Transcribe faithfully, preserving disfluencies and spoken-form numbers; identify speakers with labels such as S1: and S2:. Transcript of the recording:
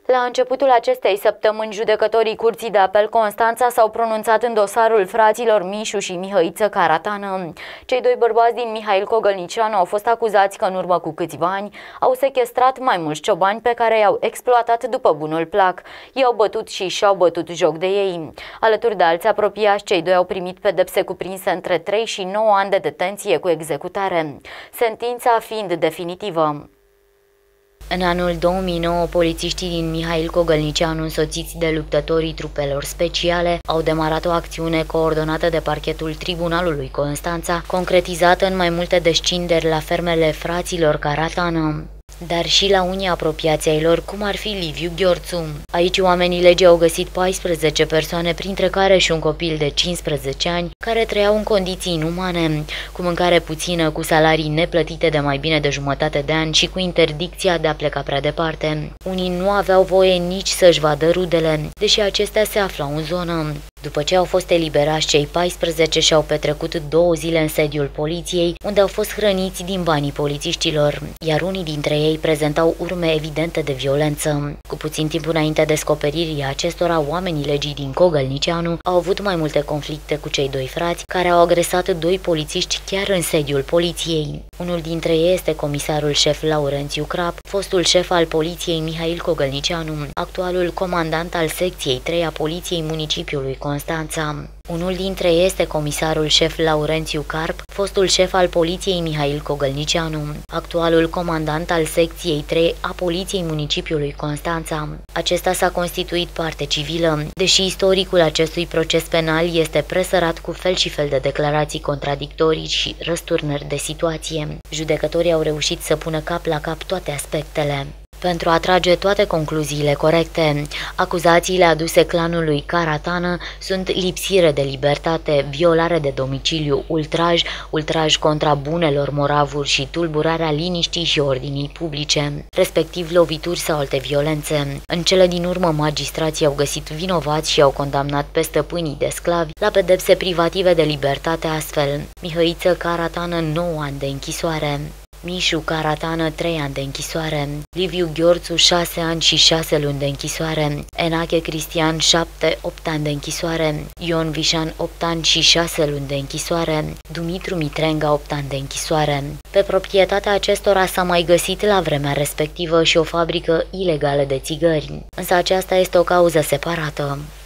S1: La începutul acestei săptămâni, judecătorii Curții de Apel Constanța s-au pronunțat în dosarul fraților Mișu și Mihăiță Caratană. Cei doi bărbați din Mihail Cogălnicianu au fost acuzați că în urmă cu câțiva ani au sequestrat mai mulți ciobani pe care i-au exploatat după bunul plac. I-au bătut și și-au bătut joc de ei. Alături de alți apropiați, cei doi au primit pedepse cuprinse între trei și nouă ani de detenție cu executare, sentința fiind definitivă. În anul două mii nouă, polițiștii din Mihail Cogălnicianu, însoțiți de luptătorii trupelor speciale, au demarat o acțiune coordonată de parchetul Tribunalului Constanța, concretizată în mai multe descinderi la fermele fraților Caratană, dar și la unii apropiați ai lor, cum ar fi Liviu Gheorțu. Aici oamenii legii au găsit paisprezece persoane, printre care și un copil de cincisprezece ani, care trăiau în condiții inumane, cu mâncare puțină, cu salarii neplătite de mai bine de jumătate de an și cu interdicția de a pleca prea departe. Unii nu aveau voie nici să-și vadă rudele, deși acestea se aflau în zonă. După ce au fost eliberați, cei paisprezece și-au petrecut două zile în sediul poliției, unde au fost hrăniți din banii polițiștilor, iar unii dintre ei prezentau urme evidente de violență. Cu puțin timp înainte descoperirii acestora, oamenii legii din Cogălnicianu au avut mai multe conflicte cu cei doi frați, care au agresat doi polițiști chiar în sediul poliției. Unul dintre ei este comisarul șef Laurențiu Crap, fostul șef al poliției Mihail Cogălnicianu, actualul comandant al secției trei a poliției municipiului Constanța. Unul dintre ei este comisarul șef Laurențiu Carp, fostul șef al poliției Mihail Cogălnicianu, actualul comandant al secției trei a poliției municipiului Constanța. Acesta s-a constituit parte civilă, deși istoricul acestui proces penal este presărat cu fel și fel de declarații contradictorii și răsturnări de situație. Judecătorii au reușit să pună cap la cap toate aspectele pentru a trage toate concluziile corecte. Acuzațiile aduse clanului Caratană sunt lipsire de libertate, violare de domiciliu, ultraj, ultraj contra bunelor moravuri și tulburarea liniștii și ordinii publice, respectiv lovituri sau alte violențe. În cele din urmă, magistrații au găsit vinovați și au condamnat pe stăpânii de sclavi la pedepse privative de libertate, astfel: Mihăiță Caratană nouă ani de închisoare, Mișu Caratană trei ani de închisoare, Liviu Gheorțu șase ani și șase luni de închisoare, Enache Cristian șapte opt ani de închisoare, Ion Vișan opt ani și șase luni de închisoare, Dumitru Mitrenga opt ani de închisoare. Pe proprietatea acestora s-a mai găsit la vremea respectivă și o fabrică ilegală de țigări, însă aceasta este o cauză separată.